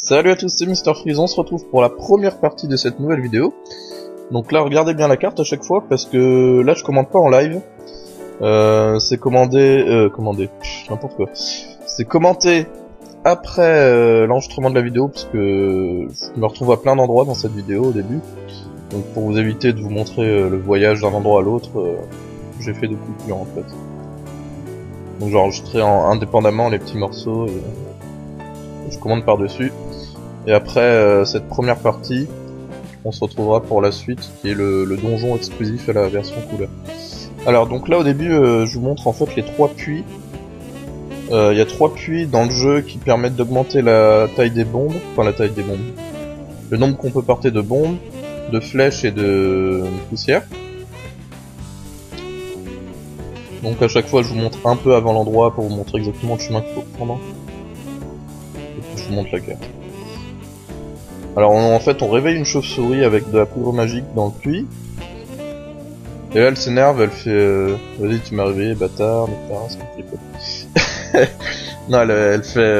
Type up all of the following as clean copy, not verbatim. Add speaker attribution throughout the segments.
Speaker 1: Salut à tous, c'est MrFreeze, on se retrouve pour la première partie de cette nouvelle vidéo. Donc là, regardez bien la carte à chaque fois, parce que là, je commande pas en live. C'est commandé... n'importe quoi. C'est commenté après l'enregistrement de la vidéo, parce que je me retrouve à plein d'endroits dans cette vidéo au début. Donc pour vous éviter de vous montrer le voyage d'un endroit à l'autre, j'ai fait des coupures en fait. Donc j'ai enregistré indépendamment les petits morceaux et je commande par-dessus. Et après cette première partie, on se retrouvera pour la suite, qui est le donjon exclusif à la version couleur. Alors donc là au début, je vous montre en fait les 3 puits. Il y a 3 puits dans le jeu qui permettent d'augmenter la taille des bombes, enfin la taille des bombes. Le nombre qu'on peut porter de bombes, de flèches et de poussière. Donc à chaque fois je vous montre un peu avant l'endroit pour vous montrer exactement le chemin qu'il faut prendre. Et puis je vous montre la carte. Alors en fait on réveille une chauve-souris avec de la poudre magique dans le puits. Et là elle s'énerve, elle fait vas-y tu m'as réveillé bâtard, c'est compliqué. Non elle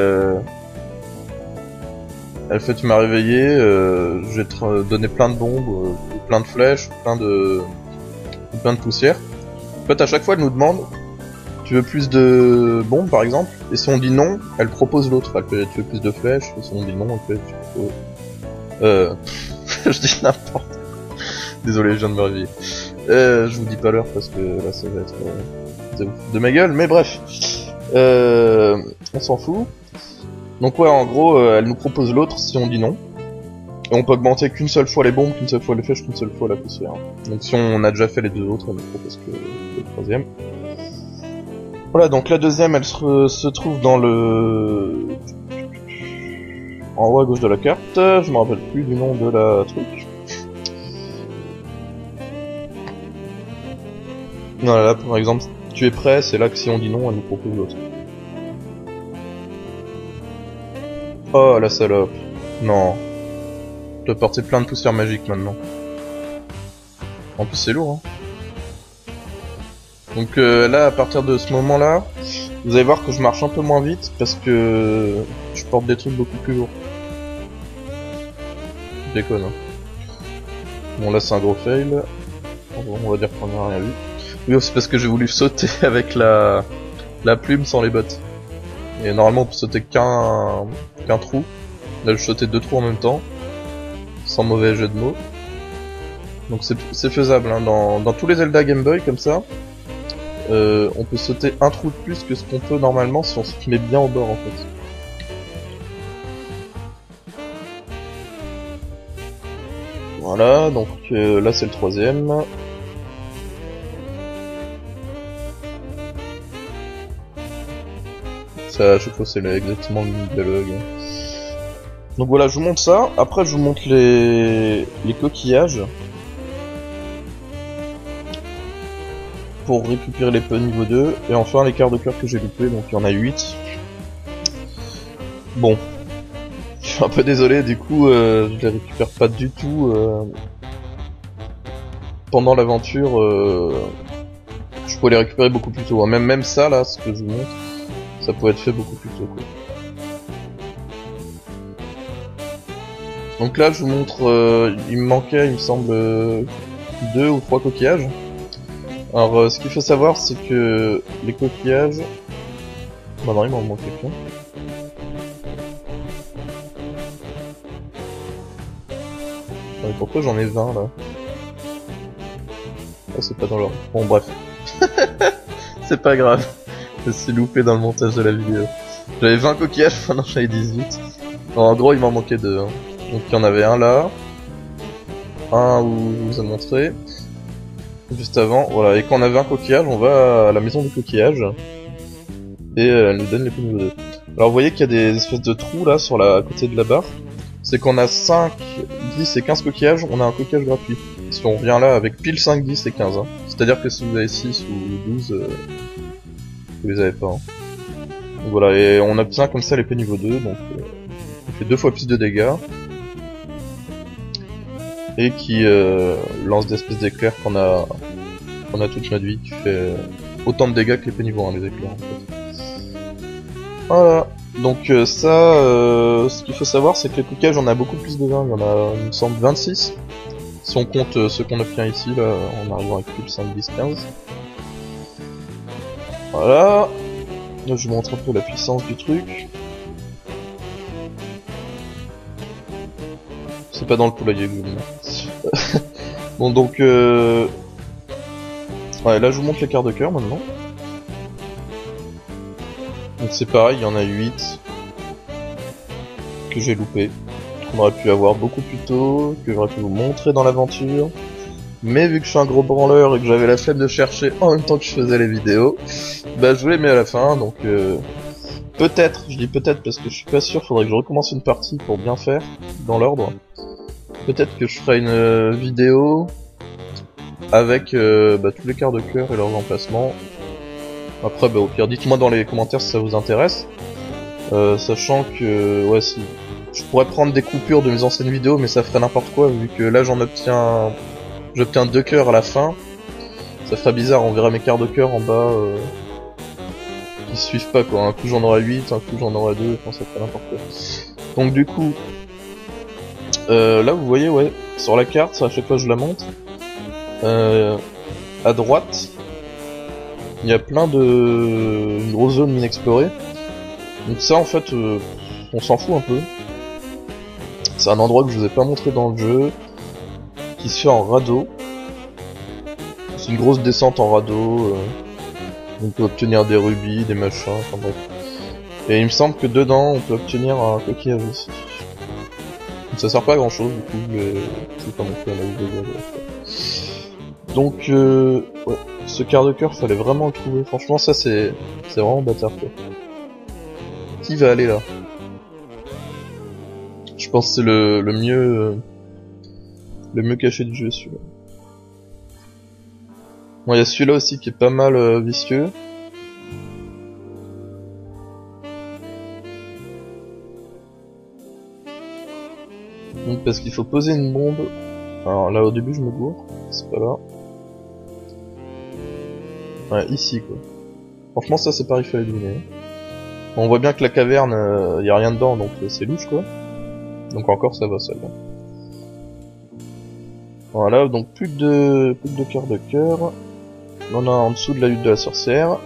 Speaker 1: fait tu m'as réveillé, je vais te donner plein de bombes, plein de flèches, plein de poussière. En fait à chaque fois elle nous demande tu veux plus de bombes par exemple, et si on dit non, elle propose l'autre, elle fait tu veux plus de flèches, et si on dit non, elle fait tu proposes... je dis n'importe quoi. Désolé, je viens de me réveiller. Je vous dis pas l'heure parce que là ça va être de ma gueule, mais bref. On s'en fout. Donc ouais, en gros, elle nous propose l'autre si on dit non. Et on peut augmenter qu'une seule fois les bombes, qu'une seule fois les flèches, qu'une seule fois la poussière. Donc si on a déjà fait les deux autres, elle nous propose que le troisième. Voilà, donc la deuxième, elle se trouve dans le... en haut à gauche de la carte, je me rappelle plus du nom de la truc. Voilà, là par exemple, tu es prêt, c'est là que si on dit non, elle nous propose l'autre. Oh la salope. Non. Je dois porter plein de poussière magique maintenant. En plus c'est lourd hein. Donc là à partir de ce moment là, vous allez voir que je marche un peu moins vite parce que je porte des trucs beaucoup plus lourds. Je déconne hein. Bon là c'est un gros fail. On va dire qu'on n'a rien vu. Oui c'est parce que j'ai voulu sauter avec la plume sans les bottes. Et normalement on peut sauter qu'un trou. Là je sautais 2 trous en même temps. Sans mauvais jeu de mots. Donc c'est faisable hein. Dans tous les Zelda Game Boy comme ça. On peut sauter un trou de plus que ce qu'on peut normalement si on se met bien au bord en fait. Voilà, donc là c'est le troisième. Ça, à chaque fois c'est exactement le même dialogue. Donc voilà, je vous montre ça. Après je vous montre les coquillages. Pour récupérer les peu niveau 2. Et enfin les quarts de cœur que j'ai loupé, donc il y en a 8. Bon. Je suis un peu désolé, du coup je les récupère pas du tout pendant l'aventure. Je pourrais les récupérer beaucoup plus tôt. Hein. Même ça là, ce que je vous montre, ça pourrait être fait beaucoup plus tôt quoi. Donc là je vous montre, il me manquait il me semble 2 ou 3 coquillages. Alors ce qu'il faut savoir c'est que les coquillages... Bah non il m'en manquait qu'un. Pourquoi j'en ai 20 là? Oh c'est pas dans l'ordre. Bon bref. C'est pas grave. Je suis loupé dans le montage de la vidéo. J'avais 20 coquillages, maintenant j'en ai 18. Alors, en gros il m'en manquait 2. Hein. Donc il y en avait un là. Un où je vous ai montré. Juste avant, voilà, et quand on avait un coquillage, on va à la maison du coquillage. Et elle nous donne les niveaux 2. Alors vous voyez qu'il y a des espèces de trous là sur la côté de la barre. C'est qu'on a 5, 10 et 15 coquillages, on a un coquillage gratuit. Si on revient là avec pile 5, 10 et 15. Hein. C'est-à-dire que si vous avez 6 ou 12, vous les avez pas. Hein. Donc voilà, et on obtient comme ça l'épée niveau 2, donc on fait 2 fois plus de dégâts. Et qui lance des espèces d'éclairs qu'on a toute notre vie, qui fait autant de dégâts que l'épée niveau 1, les éclairs en fait. Voilà. Donc ce qu'il faut savoir, c'est que les cookages, on a beaucoup plus de 20, il y en a, il me semble, 26. Si on compte ceux qu'on obtient ici, là, en arrivant avec plus de 5, 10, 15. Voilà. Là, je vous montre un peu la puissance du truc. C'est pas dans le poulailler que je vous dis. Bon, donc ouais, là je vous montre les quarts de cœur maintenant. Donc c'est pareil, il y en a 8 que j'ai loupé, qu'on aurait pu avoir beaucoup plus tôt, que j'aurais pu vous montrer dans l'aventure. Mais vu que je suis un gros branleur et que j'avais la flemme de chercher en même temps que je faisais les vidéos, bah je vous les mets à la fin, donc peut-être, je dis peut-être parce que je suis pas sûr, faudrait que je recommence une partie pour bien faire, dans l'ordre. Peut-être que je ferai une vidéo avec tous les quarts de cœur et leurs emplacements. Après, au pire, dites-moi dans les commentaires si ça vous intéresse. Sachant que, ouais, si je pourrais prendre des coupures de mes anciennes vidéos, mais ça ferait n'importe quoi, vu que là j'obtiens 2 cœurs à la fin. Ça ferait bizarre, on verrait mes quarts de cœur en bas, qui se suivent pas, quoi. Un coup j'en aurai 8, un coup j'en aurai 2, enfin ça ferait n'importe quoi. Donc du coup, là vous voyez, ouais, sur la carte, à chaque fois je la montre, à droite, il y a plein une grosse zone inexplorée. Donc ça en fait, on s'en fout un peu. C'est un endroit que je vous ai pas montré dans le jeu, qui se fait en radeau. C'est une grosse descente en radeau, on peut obtenir des rubis, des machins, enfin bref. Et il me semble que dedans on peut obtenir un coquillage aussi. Donc ça sert pas à grand chose du coup, mais c'est pas non plus un avis de vidéo. Donc ouais, ce quart de cœur fallait vraiment le trouver, franchement ça c'est vraiment bâtard quoi. Qui va aller là? Je pense que c'est le mieux caché du jeu celui-là. Bon, il y a celui-là aussi qui est pas mal vicieux. Donc parce qu'il faut poser une bombe. Alors là au début je me gourre, c'est pas là. Ouais, ici quoi. Franchement ça c'est pareil, il fallait deviner. On voit bien que la caverne, y a rien dedans donc c'est louche quoi. Donc encore ça va celle-là. Voilà, donc plus de cœur de cœur. On a en dessous de la hutte de la sorcière.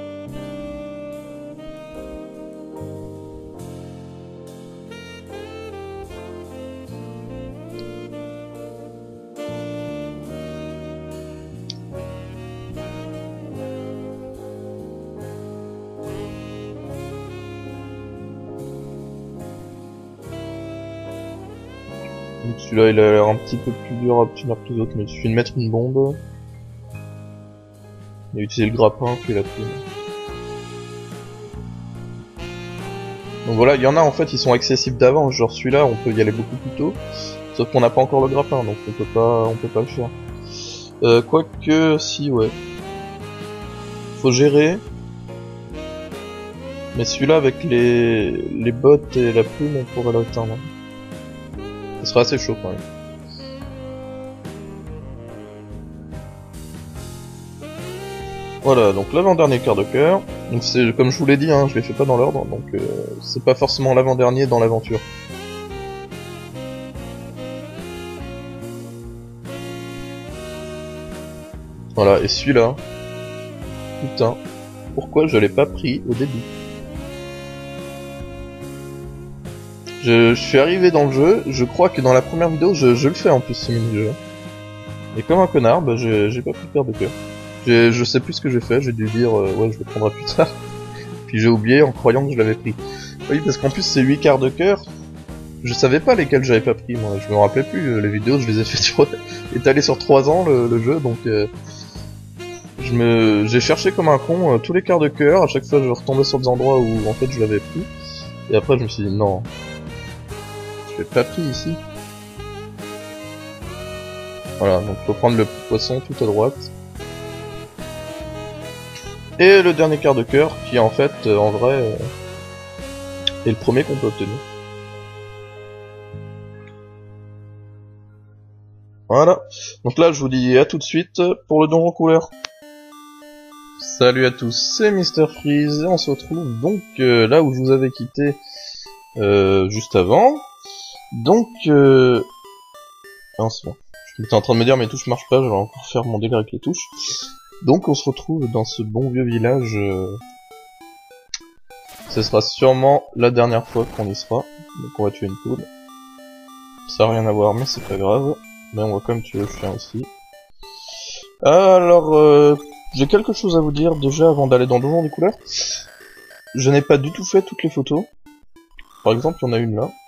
Speaker 1: Donc celui-là il a l'air un petit peu plus dur à obtenir que les autres, mais il suffit de mettre une bombe. Et utiliser le grappin qui est la plume. Donc voilà, il y en a en fait, ils sont accessibles d'avance, genre celui-là on peut y aller beaucoup plus tôt. Sauf qu'on n'a pas encore le grappin, donc on peut pas le faire. Quoique, si, ouais. Faut gérer. Mais celui-là avec les bottes et la plume, on pourrait l'atteindre. Ce serait assez chaud quand même. Voilà, donc l'avant-dernier quart de cœur. Donc c'est comme je vous l'ai dit, hein, je les fais pas dans l'ordre, donc c'est pas forcément l'avant-dernier dans l'aventure. Voilà, et celui-là, putain, pourquoi je l'ai pas pris au début? Je suis arrivé dans le jeu, je crois que dans la première vidéo, je le fais en plus ce mini-jeu. Et comme un connard, bah j'ai pas pris de quart de cœur. Je sais plus ce que j'ai fait, j'ai dû dire ouais je le prendrai plus tard. Puis j'ai oublié en croyant que je l'avais pris. Oui parce qu'en plus c'est 8 quarts de cœur. Je savais pas lesquels j'avais pas pris moi, je me rappelais plus, les vidéos je les ai fait étalées sur 3 ans le jeu donc j'ai cherché comme un con tous les quarts de cœur, à chaque fois je retombais sur des endroits où en fait je l'avais pris. Et après je me suis dit non, je l'ai pas pris ici. Voilà, donc faut prendre le poisson tout à droite. Et le dernier quart de cœur, qui en fait, en vrai, est le premier qu'on peut obtenir. Voilà. Donc là, je vous dis à tout de suite pour le don en couleur. Salut à tous, c'est Mr Freeze et on se retrouve donc là où je vous avais quitté juste avant. Donc non, c'est bon. J'étais en train de me dire mes touches marchent pas, je vais encore faire mon délire avec les touches. Donc on se retrouve dans ce bon vieux village. Ce sera sûrement la dernière fois qu'on y sera. Donc on va tuer une poule. Ça n'a rien à voir mais c'est pas grave. Mais on va quand même tuer le chien aussi. Alors j'ai quelque chose à vous dire déjà avant d'aller dans le donjon des couleurs. Je n'ai pas du tout fait toutes les photos. Par exemple, il y en a une là.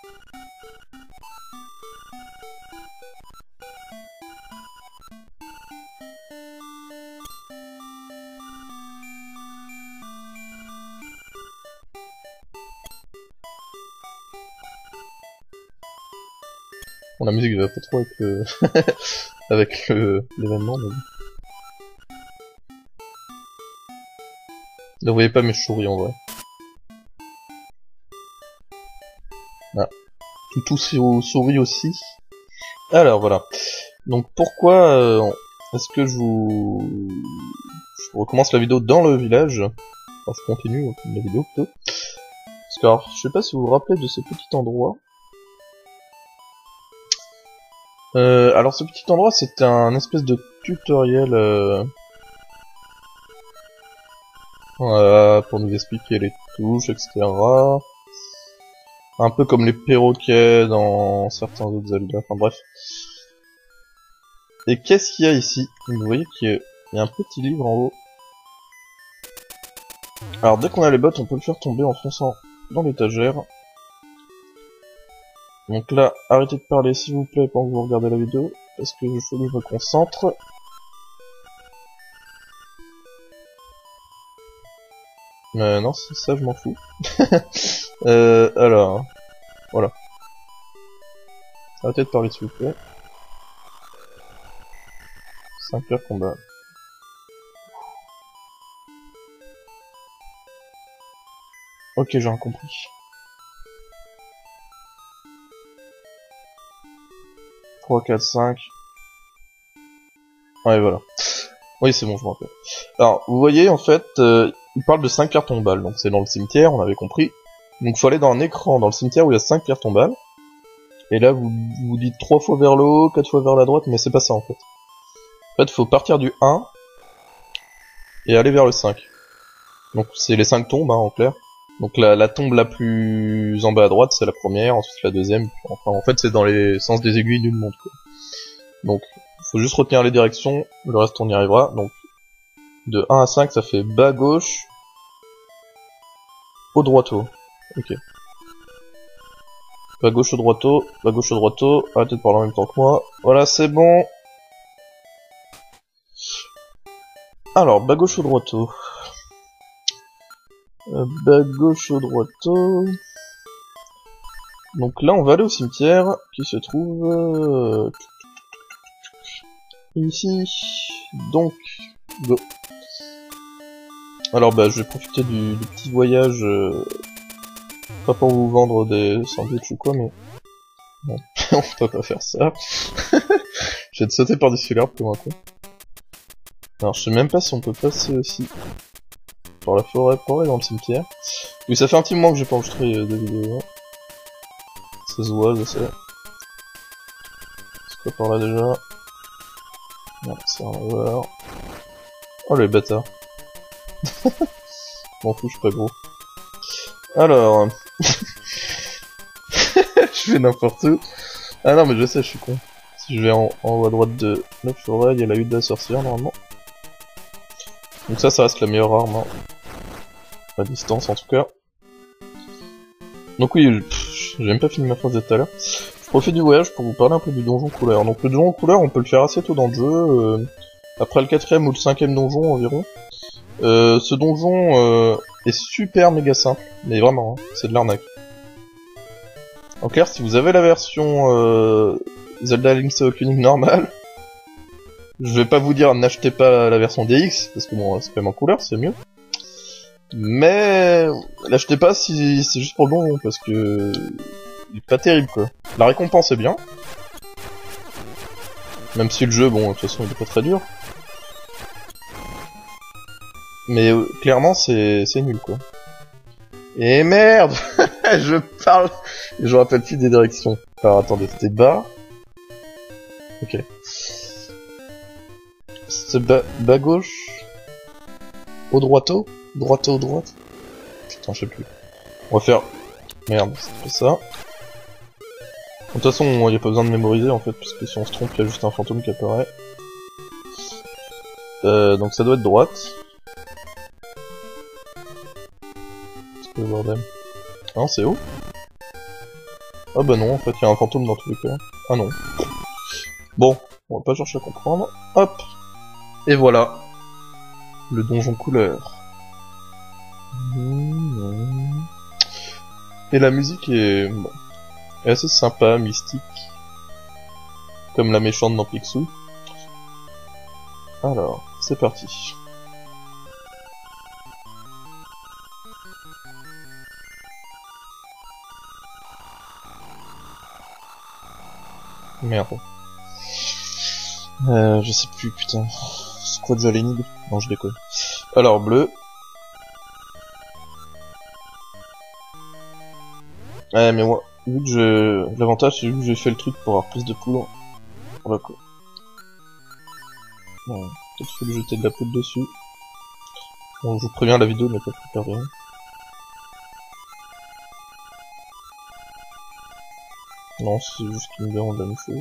Speaker 1: Bon, la musique va pas trop avec le avec l'événement, mais bon. Ne voyez pas mes souris en vrai. Ah. Toutou sourit aussi. Alors voilà. Donc pourquoi est-ce que je recommence la vidéo dans le village? Enfin, je continue la vidéo plutôt. Parce que alors, je sais pas si vous vous rappelez de ce petit endroit. Alors ce petit endroit c'était un espèce de tutoriel pour nous expliquer les touches, etc. Un peu comme les perroquets dans certains autres Zelda, enfin bref. Et qu'est-ce qu'il y a ici? Vous voyez qu'il y a un petit livre en haut. Alors dès qu'on a les bottes, on peut le faire tomber en fonçant dans l'étagère. Donc là, arrêtez de parler s'il vous plaît pendant que vous regardez la vidéo, parce que je faut que je me concentre. Non, c'est ça, je m'en fous. Alors, voilà. Arrêtez de parler s'il vous plaît. 5 heures combat. Ok, j'ai rien compris. 3, 4, 5. Ouais, voilà. Oui, c'est bon, je me rappelle. Alors, vous voyez, en fait, il parle de 5 pierres tombales. Donc, c'est dans le cimetière, on avait compris. Donc, faut aller dans un écran dans le cimetière où il y a 5 pierres tombales. Et là, vous dites 3 fois vers le haut, 4 fois vers la droite, mais c'est pas ça, en fait. En fait, faut partir du 1 et aller vers le 5. Donc, c'est les 5 tombes, hein, en clair. Donc la tombe la plus en bas à droite, c'est la première, ensuite la deuxième, puis enfin en fait c'est dans les sens des aiguilles d'une montre, quoi. Donc, faut juste retenir les directions, le reste on y arrivera. Donc, de 1 à 5, ça fait bas gauche, haut droito. Ok. Bas gauche au droito, bas gauche au droito, arrêtez de parler en même temps que moi. Voilà, c'est bon. Alors, bas gauche au droito. Bas gauche au droito. Donc là on va aller au cimetière qui se trouve ici. Donc go. Alors bah je vais profiter du petit voyage, pas pour vous vendre des sandwichs ou quoi, mais bon, on peut pas faire ça. Je vais te sauter par-dessus l'arbre comme un con. Alors je sais même pas si on peut passer aussi par la forêt pour aller dans le cimetière. Oui, ça fait un petit moment que j'ai pas enregistré de vidéos. Ça se voit, je sais. C'est quoi par là déjà? Non, c'est un over. Oh le bâtard. M'en fous, je suis pas gros. Alors... je fais n'importe où. Ah non mais je sais, je suis con. Si je vais en haut à droite de la forêt, il y a la hutte de la sorcière normalement. Donc ça reste la meilleure arme, hein. À distance en tout cas. Donc oui, j'ai même pas fini ma phrase de tout à l'heure. Je profite du voyage pour vous parler un peu du donjon couleur. Donc le donjon couleur, on peut le faire assez tôt dans le jeu, après le 4ème ou le 5ème donjon environ. Ce donjon est super méga simple, mais vraiment, hein, c'est de l'arnaque. En clair, si vous avez la version Zelda Link's Awakening normale, je vais pas vous dire n'achetez pas la version DX, parce que bon, c'est quand même en couleur, c'est mieux. Mais l'achetez pas si c'est juste pour le donjon, parce que il est pas terrible quoi. La récompense est bien, même si le jeu, bon, de toute façon il est pas très dur. Mais clairement, c'est nul, quoi. Et merde. Je parle... Je me rappelle plus des directions. Alors, attendez, c'était bas. Ok. C'est bas gauche. Au droito. Droito au droite. Putain, je sais plus. On va faire... Merde, c'est pas ça. De toute façon, il n'y a pas besoin de mémoriser, en fait, puisque si on se trompe, il y a juste un fantôme qui apparaît. Donc ça doit être droite. C'est quoi le bordel? Ah non, c'est où? Ah bah non, en fait, il y a un fantôme dans tous les cas. Ah non. Bon, on va pas chercher à comprendre. Hop. Et voilà. Le donjon couleur. Et la musique est... Bon, est assez sympa, mystique. Comme la méchante dans Picsou. Alors, c'est parti. Merde. Je sais plus, putain. C'est quoi déjà l'énigme? Non, je déconne. Alors, bleu. Ouais, mais moi, vu que je... L'avantage, c'est vu que j'ai fait le truc pour avoir plus de poudre. Voilà quoi. Bon, peut-être faut lui jeter de la poudre dessus. Bon, je vous préviens, la vidéo n'est pas préparée. Non, c'est juste qu'il me demande la même chose.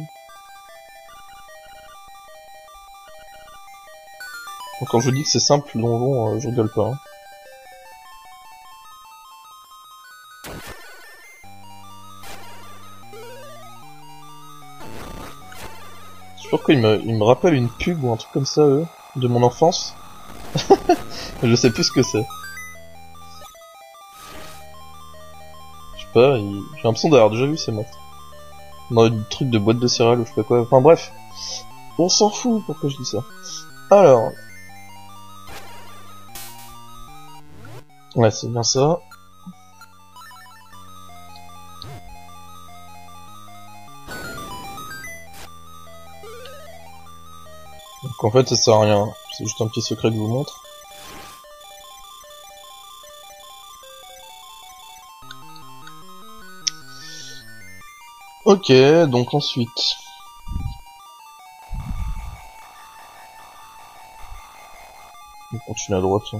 Speaker 1: Donc quand je dis que c'est simple, le donjon, je rigole pas. Hein. Je crois qu'il me rappelle une pub ou un truc comme ça, de mon enfance. Je sais plus ce que c'est. Je sais pas, j'ai l'impression d'avoir déjà vu ces mecs. Dans un truc de boîte de céréales ou je sais pas quoi. Enfin bref. On s'en fout pourquoi je dis ça. Alors. Ouais, c'est bien ça. Donc en fait ça sert à rien. C'est juste un petit secret que je vous montre. Ok, donc ensuite... On continue à droite. Hein.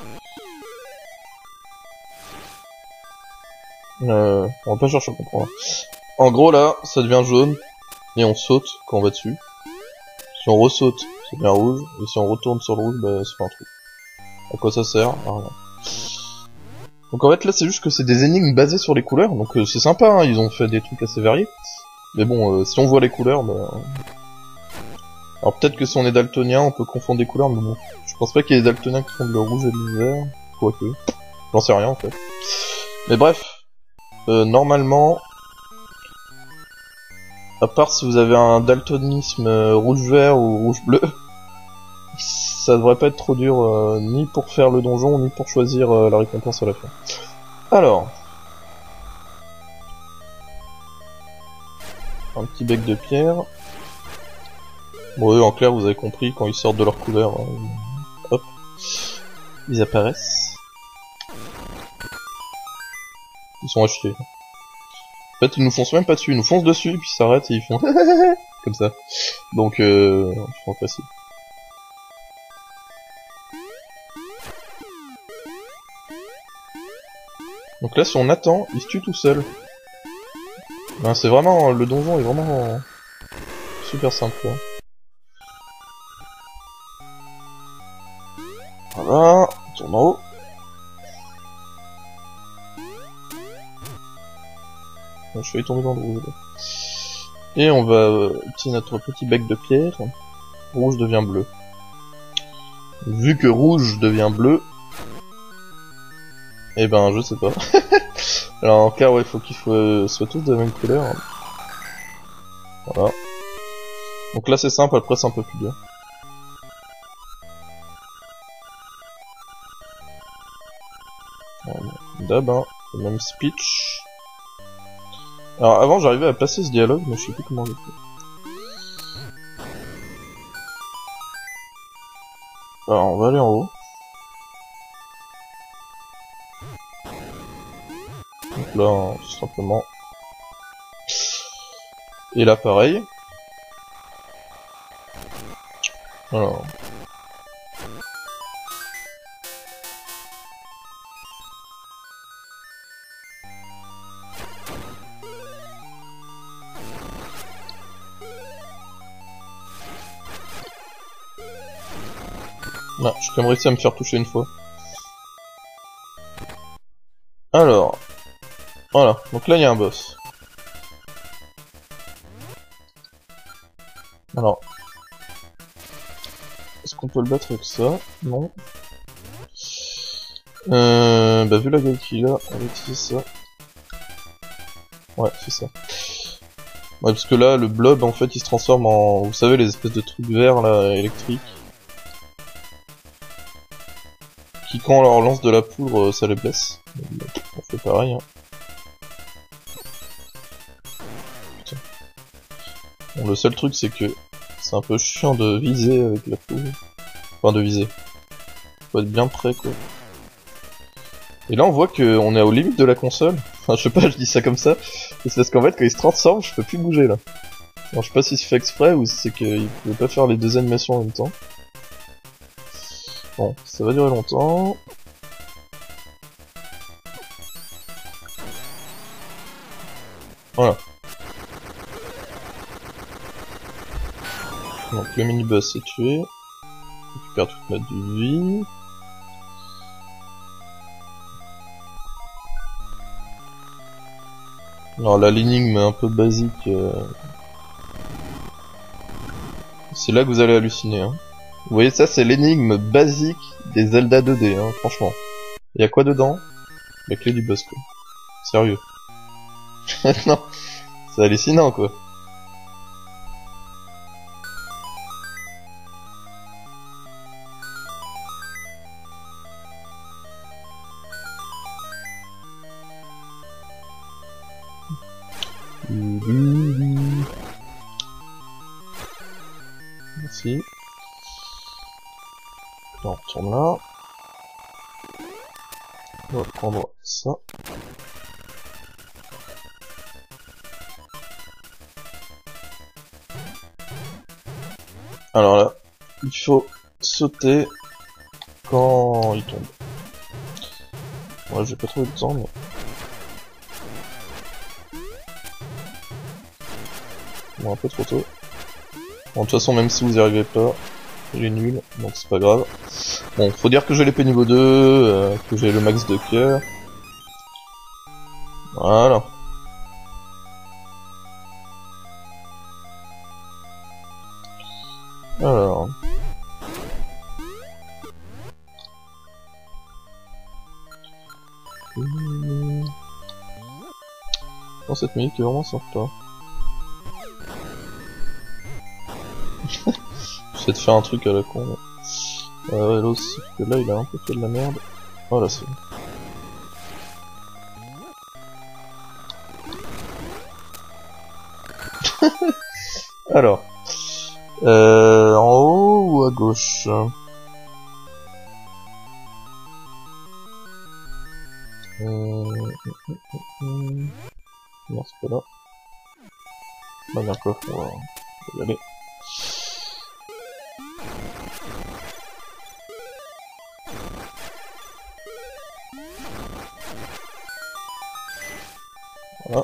Speaker 1: On va pas chercher à comprendre. En gros là, ça devient jaune, et on saute quand on va dessus. Si on ressaute, ça devient rouge, et si on retourne sur le rouge, bah c'est pas un truc. À quoi ça sert? À rien. Donc en fait là c'est juste que c'est des énigmes basées sur les couleurs, donc c'est sympa, hein, ils ont fait des trucs assez variés. Mais bon, si on voit les couleurs, bah... Alors peut-être que si on est daltonien, on peut confondre des couleurs, mais bon... Je pense pas qu'il y ait des daltoniens qui font le rouge et le vert, quoique... J'en sais rien en fait. Mais bref, normalement... À part si vous avez un daltonisme rouge-vert ou rouge-bleu, ça devrait pas être trop dur, ni pour faire le donjon, ni pour choisir la récompense à la fin. Alors... Un petit bec de pierre. Bon, eux, en clair, vous avez compris, quand ils sortent de leur couleur, hop, ils apparaissent. Ils sont achetés. En fait, ils nous foncent même pas dessus, ils nous foncent dessus, puis ils s'arrêtent et ils font comme ça. Donc, je pense facile. Donc là, si on attend, il se tue tout seul. Ben, c'est vraiment... Le donjon est vraiment... super simple, quoi. Voilà, on tourne en haut. Bon, je vais tomber dans le rouge, là. Et on va utiliser notre petit bec de pierre. Rouge devient bleu. Vu que rouge devient bleu... Eh ben, je sais pas. Alors en clair, ouais, il faut qu'ils soient tous de la même couleur. Voilà. Donc là c'est simple, après c'est un peu plus dur. D'hab, hein, le même speech. Alors avant j'arrivais à passer ce dialogue, mais je sais plus comment le faire. Alors on va aller en haut. Donc là, hein, tout simplement. Et là, pareil. Alors. Non, j'ai quand même réussi à me faire toucher une fois. Alors. Voilà, donc là il y a un boss. Alors. Est-ce qu'on peut le battre avec ça? Non. Bah vu la gueule qu'il a, on va utiliser ça. Ouais, c'est ça. Ouais, parce que là, le blob, en fait, il se transforme en... Vous savez, les espèces de trucs verts, là, électriques. Qui, quand on leur lance de la poudre, ça les blesse. On fait pareil, hein. Putain. Bon, le seul truc, c'est que c'est un peu chiant de viser avec la poudre. Enfin, de viser. Faut être bien près, quoi. Et là, on voit qu'on est aux limites de la console. Enfin, je sais pas, je dis ça comme ça. C'est parce qu'en fait, quand il se transforme, je peux plus bouger, là. Alors, je sais pas si c'est fait exprès ou si c'est qu'il pouvait pas faire les deux animations en même temps. Bon, ça va durer longtemps. Voilà. Donc le mini-boss est tué. On récupère toute notre vie. Alors là, l'énigme un peu basique. C'est là que vous allez halluciner. Hein. Vous voyez ça, c'est l'énigme basique des Zelda 2D, hein, franchement. Il y a quoi dedans? La clé du boss, quoi. Sérieux. Non, c'est hallucinant, quoi. Merci. On retourne là. On va prendre ça. Alors là, il faut sauter quand il tombe. Ouais, j'ai pas trouvé le temps, mais... Bon, un peu trop tôt. Bon, de toute façon, même si vous y arrivez pas, il est nul, donc c'est pas grave. Bon, faut dire que j'ai l'épée niveau 2, que j'ai le max de cœur. Voilà. Alors... Oh, cette musique est vraiment sympa. J'essaie de faire un truc à la con. Ouais, l'autre, sauf que là, il a un peu fait de la merde. Voilà, c'est bon. Alors. En haut ou à gauche? Non, c'est pas là. Bah, il y a un coffre, on va y aller. Voilà.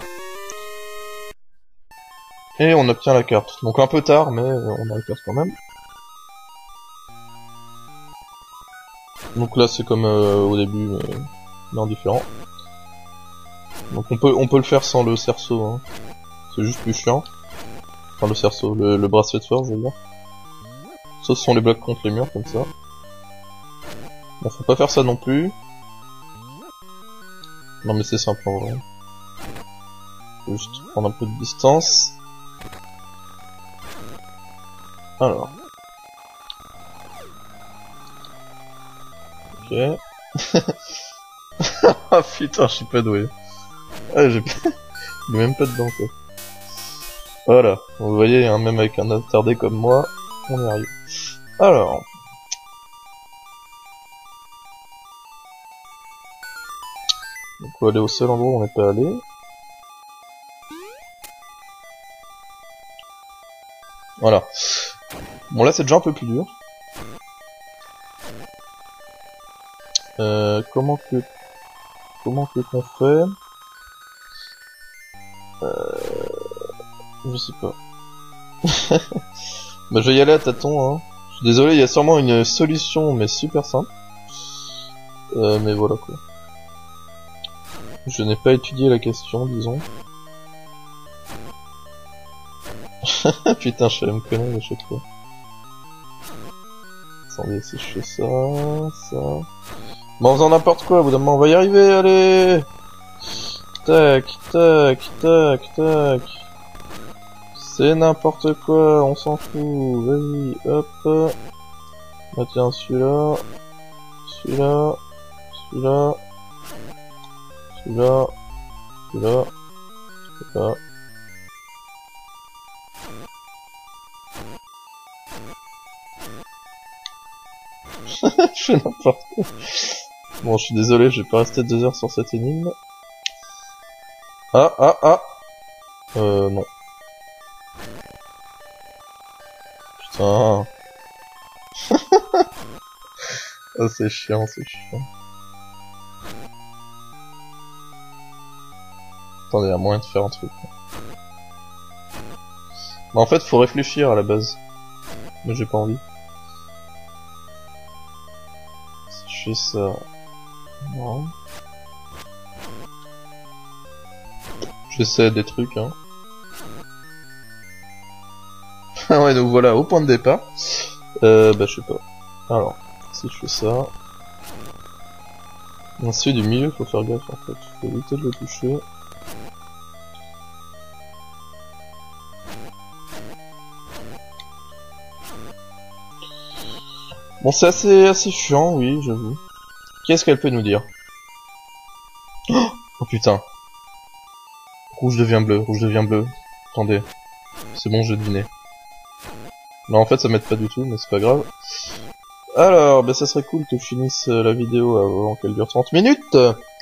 Speaker 1: Et on obtient la carte. Donc un peu tard, mais on a la carte quand même. Donc là c'est comme au début, mais en différent. Donc on peut le faire sans le cerceau, hein. C'est juste plus chiant. Enfin le cerceau, le bracelet de force je veux dire. Ça ce sont les blocs contre les murs comme ça. Bon faut pas faire ça non plus. Non mais c'est simple en vrai. Faut juste prendre un peu de distance. Alors. Ok. Ah putain, je suis pas doué. Ah, j'ai même pas dedans quoi. Voilà, vous voyez, hein, même avec un attardé comme moi, on y arrive. Alors. Donc on va aller au seul endroit où on n'est pas allé. Voilà. Bon là c'est déjà un peu plus dur. Comment que qu'on fait? Je sais pas. Bah je vais y aller à tâtons, hein. Je suis désolé, il y a sûrement une solution, mais super simple. Mais voilà quoi. Je n'ai pas étudié la question, disons. Putain, je suis à me connaître à chaque fois. Attendez, si je fais ça, ça... Bon, en faisant n'importe quoi, au bout d'un moment on va y arriver, allez! Tac, tac, tac, tac. C'est n'importe quoi, on s'en fout. Vas-y, hop. Bah tiens, celui-là. Celui-là. Celui-là. Celui-là. Celui-là. Celui-là. Je fais n'importe quoi. Bon, je suis désolé, je vais pas rester 2 heures sur cette énigme. Ah. Non. Putain. Ah, c'est chiant, c'est chiant. Attendez, il y a moyen de faire un truc. Mais en fait, faut réfléchir à la base. Mais j'ai pas envie. Si je fais ça... Non. J'essaie des trucs, hein. Ah ouais, donc voilà, au point de départ. Bah je sais pas. Alors, si je fais ça... Celui du milieu, faut faire gaffe en fait. Faut éviter de le toucher. Bon, c'est assez chiant, oui, j'avoue. Qu'est-ce qu'elle peut nous dire? Oh putain. Rouge devient bleu, rouge devient bleu. Attendez. C'est bon, j'ai deviné. Non, en fait, ça m'aide pas du tout, mais c'est pas grave. Alors, bah ça serait cool que je finisse la vidéo avant qu'elle dure 30 minutes.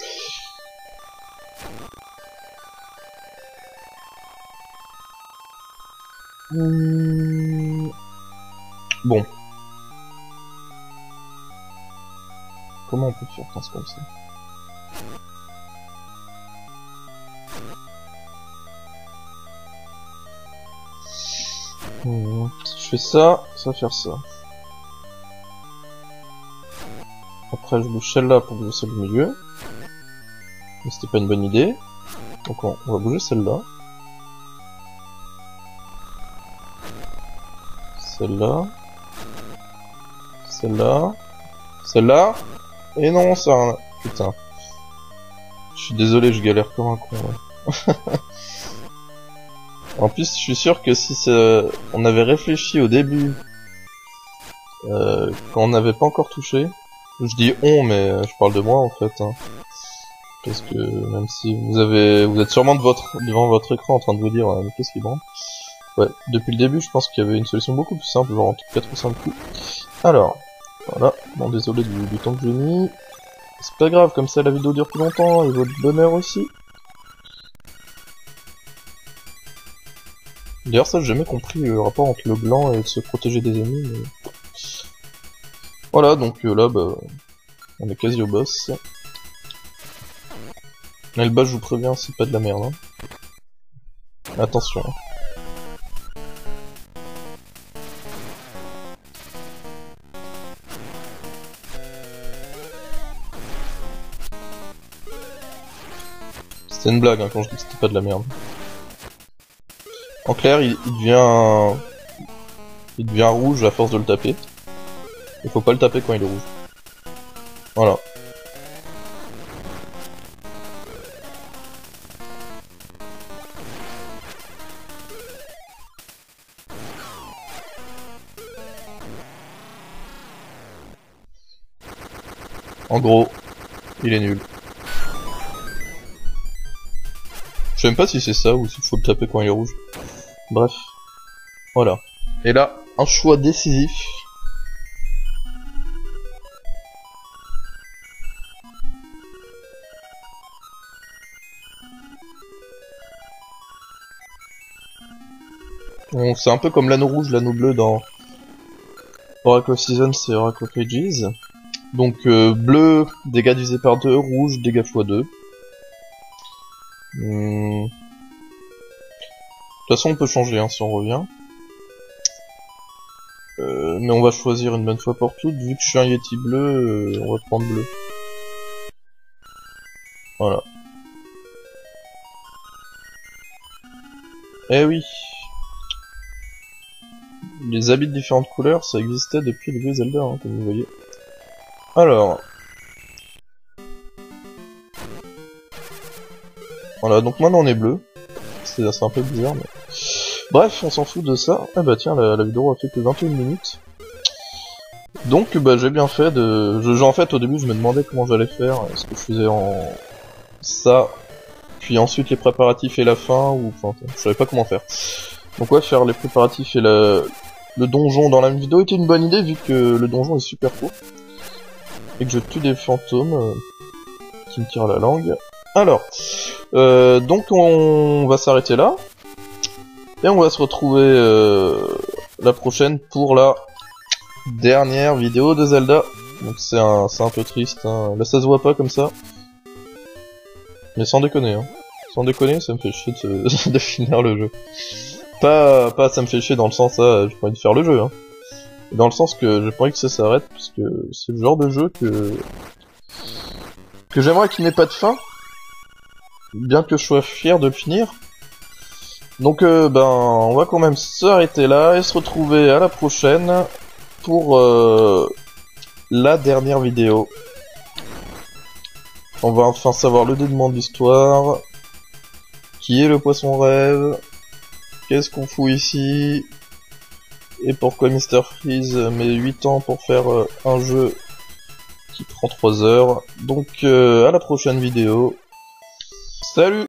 Speaker 1: Bon. Comment on peut faire quand c'est comme ça? Si je fais ça, ça va faire ça. Après je bouge celle-là pour bouger celle du milieu. Mais c'était pas une bonne idée. Donc on va bouger celle-là. Celle-là. Celle-là. Celle-là. Et non, ça... Putain. Je suis désolé, je galère comme un con. Ouais. En plus, je suis sûr que si on avait réfléchi au début, quand on n'avait pas encore touché, je dis on, mais je parle de moi en fait, hein. Parce que même si vous êtes sûrement devant votre écran en train de vous dire mais qu'est-ce qui branle. Ouais, depuis le début, je pense qu'il y avait une solution beaucoup plus simple, genre en 4 ou 5 coups. Alors, voilà, bon désolé du temps que j'ai mis. C'est pas grave, comme ça la vidéo dure plus longtemps et votre bonheur aussi. D'ailleurs ça j'ai jamais compris le rapport entre le blanc et se protéger des ennemis, mais... Voilà, donc là bah on est quasi au boss. Mais le boss, je vous préviens, c'est pas de la merde, hein. Attention, hein. C'était une blague hein, quand je dis que c'était pas de la merde. En clair, il devient rouge à force de le taper. Il faut pas le taper quand il est rouge. Voilà. En gros, il est nul. Je sais même pas si c'est ça ou s'il faut le taper quand il est rouge. Bref. Voilà. Et là, un choix décisif. C'est un peu comme l'anneau rouge, l'anneau bleu dans Oracle of Seasons et Oracle of Ages. Donc bleu, dégâts divisés par 2, rouge, dégâts x2. De toute façon on peut changer hein, si on revient. Mais on va choisir une bonne fois pour toutes, vu que je suis un Yeti bleu, on va prendre bleu. Voilà. Eh oui. Les habits de différentes couleurs, ça existait depuis le vieux Zelda, hein, comme vous voyez. Alors. Voilà, donc maintenant on est bleu. C'est un peu bizarre, mais... Bref, on s'en fout de ça. Ah bah tiens, la vidéo a fait que 21 minutes. Donc bah j'ai bien fait de... en fait, au début, je me demandais comment j'allais faire. Est-ce que je faisais en... ça, puis ensuite les préparatifs et la fin, ou... Enfin, je savais pas comment faire. Donc ouais, faire les préparatifs et le donjon dans la même vidéo était une bonne idée, vu que le donjon est super court. Et que je tue des fantômes qui me tirent la langue. Alors, donc on va s'arrêter là. Et on va se retrouver la prochaine pour la dernière vidéo de Zelda. Donc c'est un peu triste, hein. Là ça se voit pas comme ça. Mais sans déconner, hein. Sans déconner, ça me fait chier de finir le jeu. Pas ça me fait chier dans le sens j'ai pas envie de faire le jeu, hein. Dans le sens que j'ai pas envie que ça s'arrête, parce que c'est le genre de jeu que j'aimerais qu'il n'ait pas de fin. Bien que je sois fier de le finir. Donc on va quand même s'arrêter là et se retrouver à la prochaine pour la dernière vidéo. On va enfin savoir le dénouement de l'histoire. Qui est le poisson rêve? Qu'est-ce qu'on fout ici? Et pourquoi Mr. Freeze met 8 ans pour faire un jeu qui prend 3 heures. Donc à la prochaine vidéo. Salut!